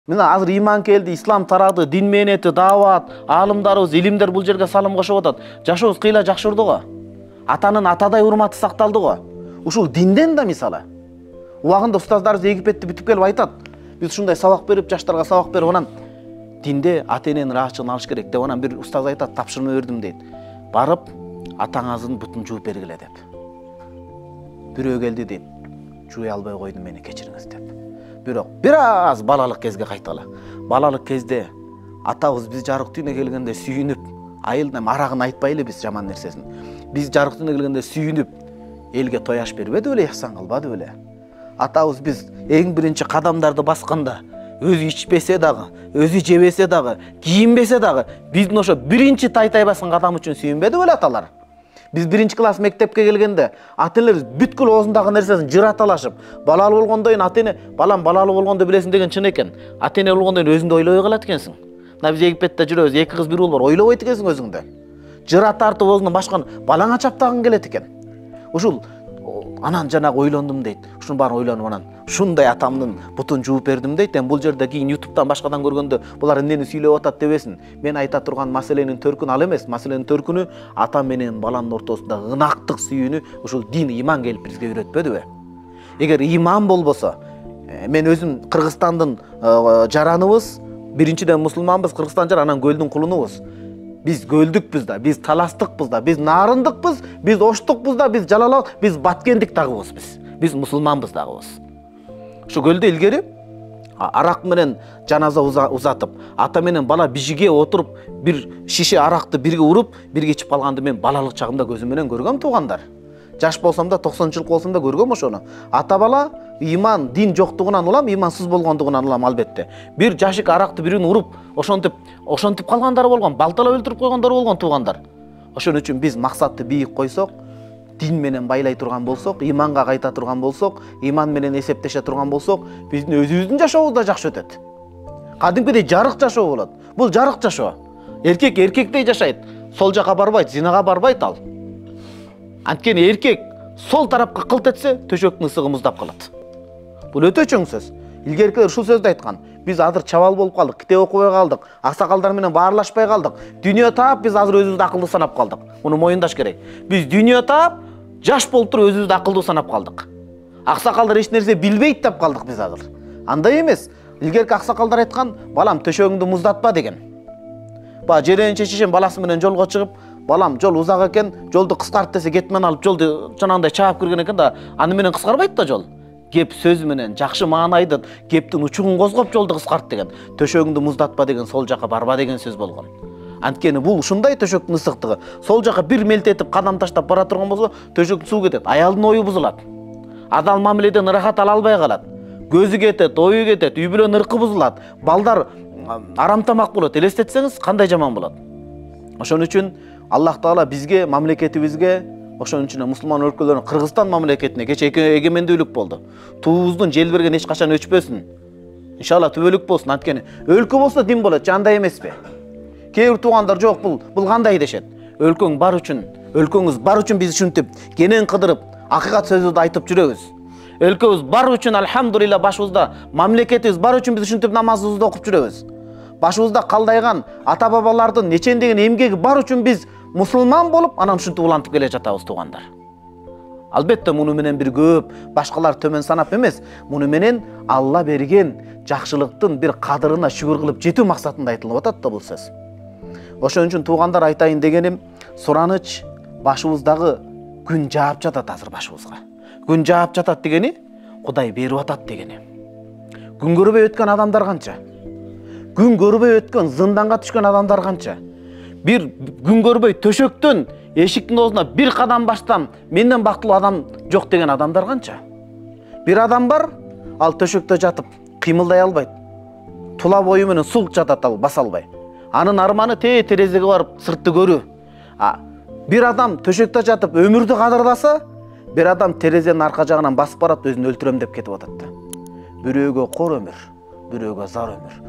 Мына азыр иман келди, ислам тарады, дин менети, дават, алымдарыбыз, илимдер бул жерге салым кошуп атат. Жашообуз кыйла жакшырды го. Атанын атадай урматы сакталды го. Ушул динден да мисалы. Убагында устаздарыбыз Египетти бүтүп келип айтат. Биз ушундай сабак берип, жаштарга сабак берип, анан динде ата-эненин ыраачылыгын алыш керек деп, анан бир устаз айтат, тапшырма бердим дейт. Барып, атаңыздын бутун жууп бергиле деп. Бирөө келди дейт. Жууй албай койдум, мени кечириңиз деп. Бирок бир аз балалык кезге кайталы. Балалык кезде атабыз биз жарык дүйнөгө келгенде сүйүнүп, айылдан арагын айтпайлы биз жаман нерсесин. Биз жарык дүйнөгө келгенде сүйүнүп, элге той аш бербеди беле, ихсан кылбады беле. Атабыз биз эң биринчи кадамдарды басканда өзү ичпесе дагы, өзү жебесе дагы, кийинбесе дагы, биздин ошо биринчи тай баскан кадам үчүн сүйүнбеди беле аталар. Biz birinci klas mektepke gelgende ateler бүткүл оозундагы нерсесин жыраталашып, балалы болгондойун атене, балам балалы болгондо билесиң деген чын экен. Атене болгондойун өзүңдө ойлобой калат экенсиң. Мына биз Египетте жүрөбүз, 2 кыз 1 уул бар, ойлобойт экенсиң өзүңдө. Жыра тартып оозунан башкан балаңа чаптагың келет экен. Ушул анан жанагы ойлондум дейт. Ушунун баарын ойлонуп анан ушундай атамдын бутун жууп бердим дейт. Бул жерде кийин YouTube'дан башкадан көргөндө булар эмнени сүйлөп атат дебесин. Мен айта турган маселенин төркүнү ал эмес. Маселенин төркүнү ата менен баланын ортосунда ынактык сүйүүнү ушул дин, иман келип бизге үйрөтпөдүбү? Эгер иман болбосо, мен өзүм Кыргызстандын жараныбыз, биринчиден мусулманбыз, Кыргызстан жар, анан көлдүн кулунубуз. Biz göldükбүз да, biz таластыкбыз да, biz нарындыкбыз, biz оштукбыз да, biz жалалал, biz баткендик дагыбыз biz. Biz мусулманбыз дагыбыз. Şu көлдө илгери арак менен жаназа узатып, ата менен бала бижиге отуруп, бир шише аракты бирге уруп, бирге ичип калганды мен балалык чагымда көзүм менен көргөм, туугандар. Жаш болсом да 90 жылк болсом да көргөм ошону. Ата бала иман, дин жоктугунан улам, имансыз болгондугунан улам албетте. Бир жашык аракты бирин уруп, ошонтип калгандары болгон, балталап өлтүрүп койгондор болгон, туугандар. Ошон үчүн биз максатты бийик койсок, дин менен байлай турган болсок, иманга кайта турган болсок, иман менен эсептеше турган болсок, биздин өзүбүздүн жашообуз да жакшы өтөт. Кадимкидей жарык жашоо болот. Бул жарык жашоо. Эркек эркектей жашайт, сол жака барбайт, зинага барбайт ал. Анткени эркек сол тарапка кылт этсе, төшөктүн ысыгы муздап калат. Бул өтө чоң сөз. Илгеркилер ушул сөздү айткан. Биз азыр чабал болуп калдык, китеп окубай калдык, аксакалдар менен баарлашпай калдык. Дүйнө таап, биз азыр өзүбүздү акылдуу санап калдык. Муну моюндаш керек. Биз дүйнө таап, жаш болуп туруп өзүбүздү акылдуу санап калдык. Аксакалдар эч нерсе билбейт деп калдык биз азыр. Андай эмес. Илгерки аксакалдар айткан, балам төшөгүңдү муздатпа деген. Ба жерен чечишен баласы менен жолго чыгып, балам жол узак экен, жолду кыскарт десе кетмен алып жолду жанагындай чаап кирген экен да, аны менен кыскарбайт да жол. Кеп сөз менен жакшы маанайды, кептин учугун козгоп жолду кыскарт деген. Төшөгүңдү муздатпа деген, сол жака барба деген сөз болгон. Анткени бул ушундай төшөктүн ысыктыгы. Сол жака бир мелтетип кадам таштап бара турган болсо, төшөктү суу кетет, аялдын ою бузулат. Адал мамиледен ырахат ала албай калат. Көзү кетет, ою кетет, үй бүлөнүн ыркы бузулат. Балдар арам тамак болот. Элестетсеңиз кандай жаман болот. Ошон үчүн Аллах Таала бизге, мамлекетибизге, ошон үчүн мусулман өлкөлөрүнүн Кыргызстан мамлекетине кече эгемендүүлүк болду. Туубуздун жел берген эч качан өчпөсүн. Иншалла түбөлүк болсун. Анткени өлкө болсо дин болот, андай эмеспи? Кээ бир туугандар жок, бул кандай дешет. Өлкөң бар үчүн, өлкөңүз бар үчүн биз ушинтип кенен кыдырып, акыйкат сөздү айтып жүрөбүз. Өлкөбүз бар үчүн алхамдулилла, башыбызда мамлекетибиз бар үчүн биз ушинтип намазыбызды окуп жүрөбүз. Башыбызда калдайган ата бабалардын нечендеген эмгеги бар үчүн биз мусулман болуп, анан ушинтип улантып келе жатабыз, туугандар. Албетте муну менен бир көп башкалар төмөн санап эмес, муну менен Алла берген жакшылыктын бир кадырына шүгүр кылып жетүү максатында айтылып атат да бул сөз. Ошон үчүн туугандар айтайын дегеним, сураныч башыбыздагы күн жаап жатат азыр башыбызга. Күн жаап жатат дегени Кудай берип атат дегени. Күн көрбөй өткөн адамдар канча? Күн көрбөй өткөн, зынданга түшкөн адамдар канча? Бир күн көрбөй төшөктөн эшиктин оозуна бир кадам баштам, менден бактылуу адам жок деген адамдар канча? Бир адам бар, ал төшөктө жатып, кыймылдай албайт. Тула бою менен сулк жатат, ал баса албай. Анын арманы терезеге барып сыртты көрүү. Бир адам төшөктө жатып өмүрдү кадырласа, бир адам терезенин арка жагынан басып барат, өзүн өлтүрөм деп кетип атат. Бирөөгө кор өмүр, бирөөгө зар өмүр.